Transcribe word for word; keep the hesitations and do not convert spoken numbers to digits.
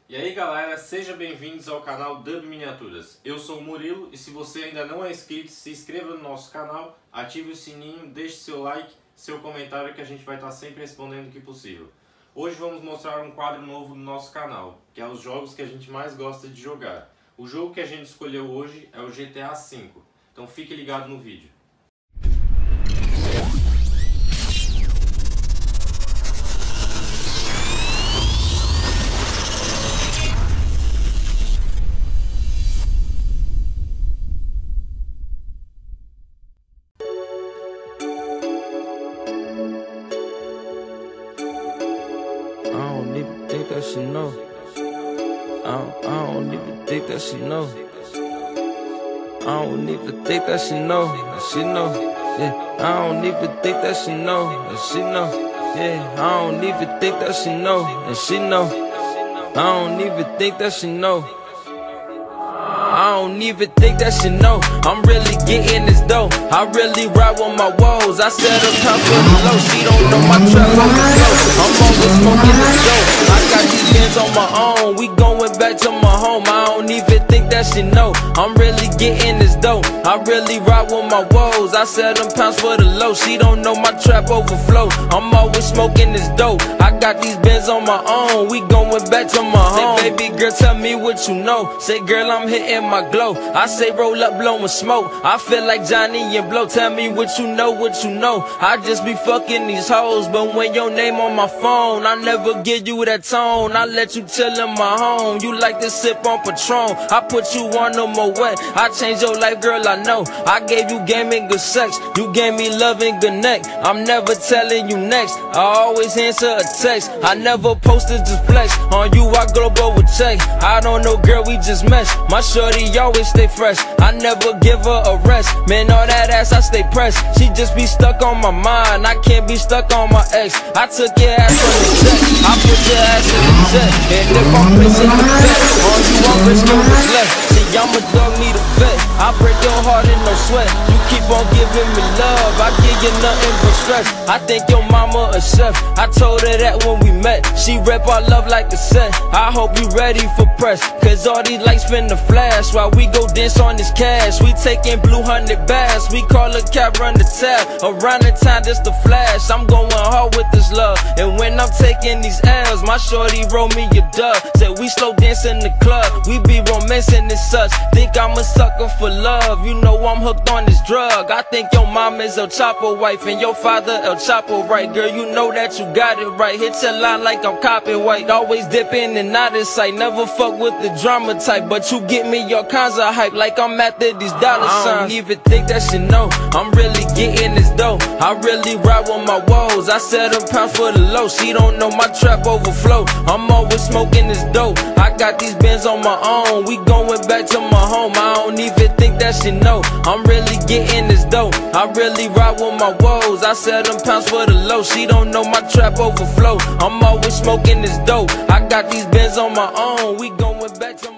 E aí galera, sejam bem-vindos ao canal Dub Miniaturas. Eu sou o Murilo e se você ainda não é inscrito, se inscreva no nosso canal, ative o sininho, deixe seu like, seu comentário que a gente vai estar sempre respondendo o que possível. Hoje vamos mostrar um quadro novo no nosso canal, que é os jogos que a gente mais gosta de jogar. O jogo que a gente escolheu hoje é o G T A cinco, então fique ligado no vídeo. I don't even think that she know. I don't, I don't even think that she know. I don't even think that she know. That she know. Yeah. I don't even think that she know. That she know. Yeah. I don't even think that she know. And she know. I don't even think that she know. I don't even think that she know. I'm really getting this dough. I really ride with my woes. I set up top for the low. She don't know my trap overflow. I'm always smoking this dough. I got these bands on my own. We going back to my home. I don't even think that she know. I'm really getting this dough. I really ride with my woes. I set them pounds for the low. She don't know my trap overflow. I'm always smoking this dope. I got these bands on my own. We going back to my home. Say, baby girl, tell me what you know. Say, girl, I'm hitting my glow. I say roll up, blowing smoke. I feel like Johnny and Blow. Tell me what you know, what you know. I just be fucking these hoes, but when your name on my phone, I never give you that tone. I let you chill in my home. You like to sip on Patron. I put you on no more wet. I changed your life, girl, I know. I gave you game and good sex. You gave me love and good neck. I'm never telling you next. I always answer a text. I never posted just flex. On you, I global with check. I don't know, girl, we just mesh. My shorty always stay fresh. I never give her a rest. Man, all that ass, I stay pressed. She just be stuck on my mind. I can't be stuck on my ex. I took your ass from the jet. I put your ass in the jet. And if I'm missing the bet, on you, I'm risking what's left. See, I'm a dog, need a vet. I break your heart in no sweat. You keep on giving me love. I give you nothing but stress. I think your mama a chef. I told her that when we met. She rep our love like a set. I hope you ready for press. Cause all these lights finna flash while we go dance on this cash. We taking blue hundred bags. We call a cab, run the tab. Around the time just a flash. I'm going hard with this love. And when I'm taking these L's, my shorty roll me a dub. Said we slow dance in the club. We be romancing and such. Think I'm a sucker for love. You know I'm hooked on this drug. I think your mom is El Chapo wife and your father El Chapo right. Girl, you know that you got it right. Hit your line like I'm copyright. Always dipping and out of sight. Never fuck with the drama type, but you get me your kinds of hype like I'm after these dollar signs. I don't even think that she know. I'm really getting this dough. I really ride with my woes. I set up pounds for the low. She don't know my trap overflow. I'm always smoking this dope. I got these bands on my own. We going back to my home. I don't even think that she know. I'm really getting this dough. I really ride with my woes. I set them pounds for the low. She don't know my trap overflow. I'm always smoking this dope. I got these bands on my own. We going back to my